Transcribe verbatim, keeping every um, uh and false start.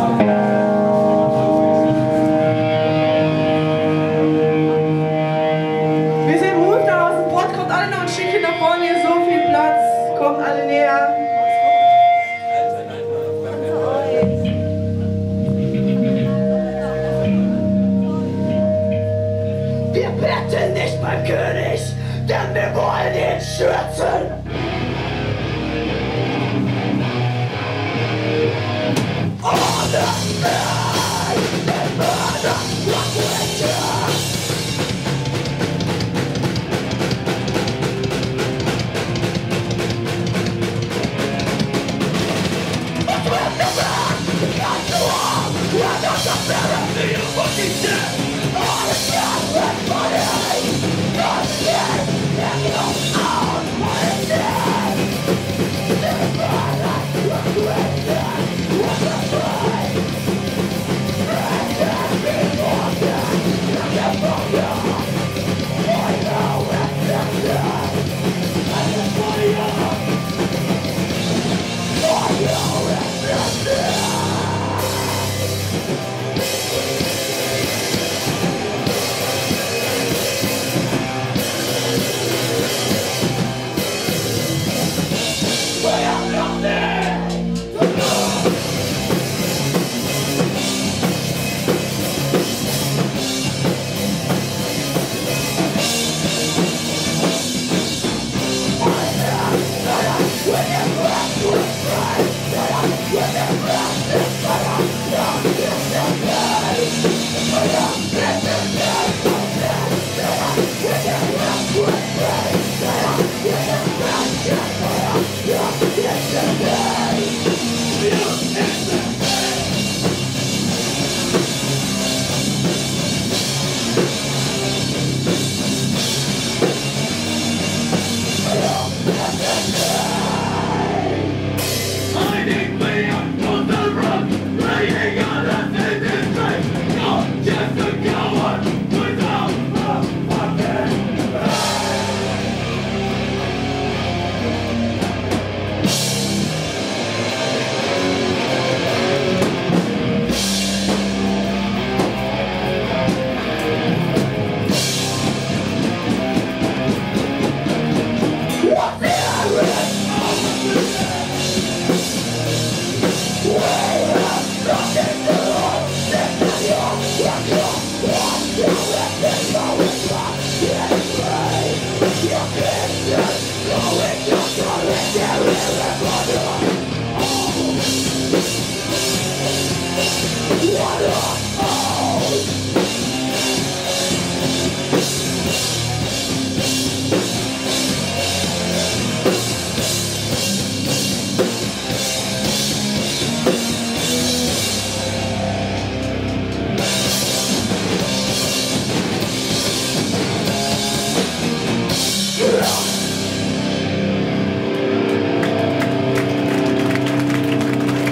Wir sind Move da aus dem Pott, kommt alle noch ein Stückchen nach vorne, hier ist so viel Platz, kommt alle näher. Wir betteln nicht beim König, denn wir wollen ihn schützen. Ohne Mehr, der Mörder, What a